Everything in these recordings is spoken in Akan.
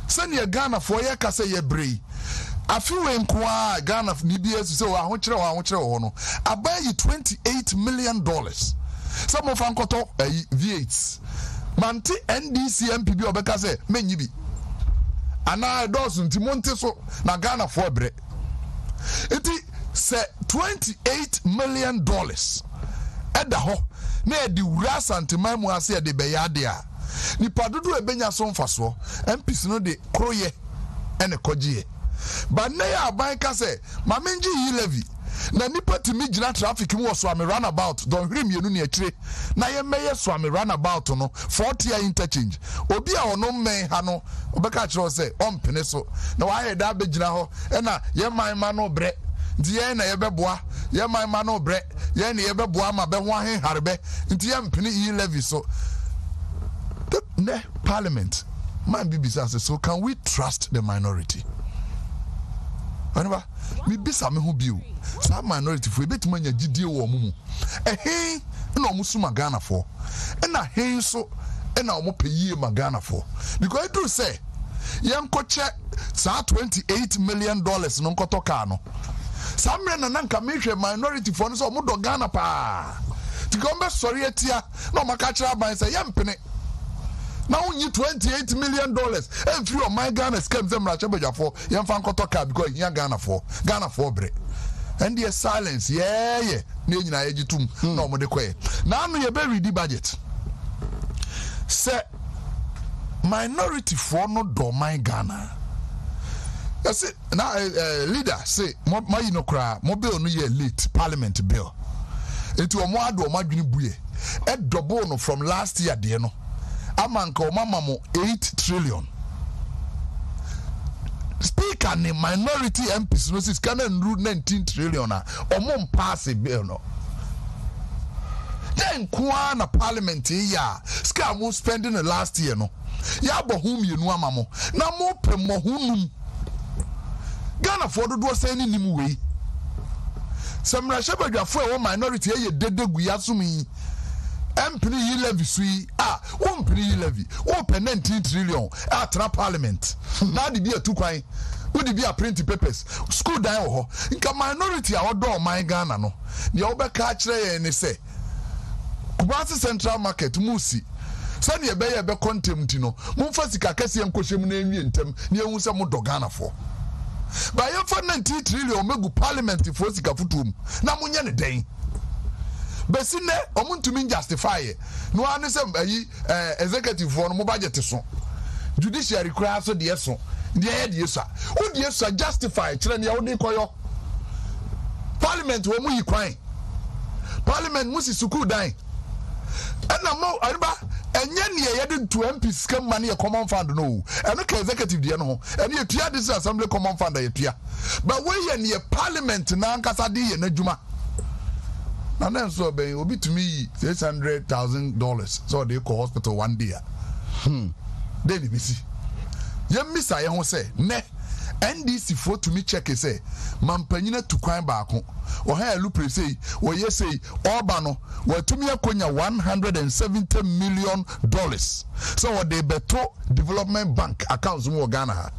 Send your Ghana for your case ye bree. I feel inquire Ghana NBS so I want you I buy you $28 million. Some of Ankoto V8s. Manti NDC MPB obeka say menyibi. Ana dozen Timonte so na Ghana for bre. Iti say $28 million. Eda ho na di wura santimamu ase de beyade a. Ni padudu ebenya so mfaso. MPs no de kroye ene kogye. But na ya banka say mamenji e-levy. Na nipa timi gina traffic mu so am runabout don hwiri mienu ne akire na ye meye so am runabout no 40 interchange obi a ono men ha no obeka kire say ompene so na wa ye da begina ho e na ye man no bre nti ye na ye beboa ye man no bre ye na ye beboa ma be ho ahenharebe nti ye mpene e-levy so the parliament man bibisa say so can we trust the minority? Whenever we be some who be some minority for a bit money GD or mumu. A hey no musuma Ghana for. And a hey so and now pay ye Magana for. Because I do say young coach $28 million non cotocano. Some men and nanka make minority for so mudo Ghana pa. To come back sorry at ya no macacha by say young penny. Now you $28 million and few of my Ghana scams them like for young fan kotoka because young Ghana for bre. And the silence, yeah. Nina ejitum no more de kwe. Now you very the budget. Say minority for no do my Ghana. That's it. Now leader say my you know cry mobile no year late parliament bill. Into a more do my buye. At double from last year, dear no. Amanko mama mo 8 trillion. Speaker ni minority MPs no sis can rule 19 trillion or more pass a bill no. Then kwa parliament ya ska mo spending the last year no. Ya bo hum you no amamo. Na mo pe mo hunum. Ghana for do say ni nim we. Samra shebadwafo e minority ye dedegu yasumi. Empini e-levy sui umpini e-levy open 19 trillion tra parliament na di be a 2 kwan wo di be a print papers school dan ho nka minority a odo my Ghana no ne obeka kire ye ne se Kumasi Central Market musi sani ebe ye be contempt no mumfa sika kase enkohwem na enwie ntem ne ehu se mo do Ghana for ba ye for 19 trillion megu parliament for sika futum na munye ne den Besine omuntumi justify no ane se executive for no budget so judiciary cry so de so de so wo de so justify kire ne wo de koyo parliament wo mu yi kwan parliament musi suku dan na mo ariba enye ne ye de to MPs scam money common fund no eno ka executive de no ho eno ye tua this assembly common fund ye tua but we ye ne parliament na ankasa de ye na djuma. And then so be obi to me $600,000 so they call hospital one day. Then you see. Ye miss I ho say ne NDC for to me check say mampanyina to kwan baako o ha lu say o ye say oba no we to me akonya $170 million so what they beto development bank accounts mo Ghana ha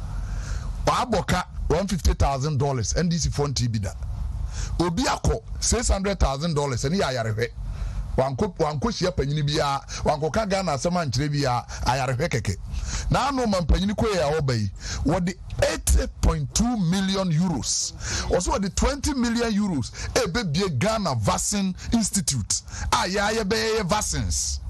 wa aboka $150,000 NDC for TB da obi akọ $600,000 eni ayarehwe wanko hia panyini bia wanko ka Ghana asema nkyere bia ayarehwe keke na anu mampanyini ko ya obai wo de 80.2 million euros also the 20 million euros ebebie Ghana Vaccine Institute ayaye be vaccines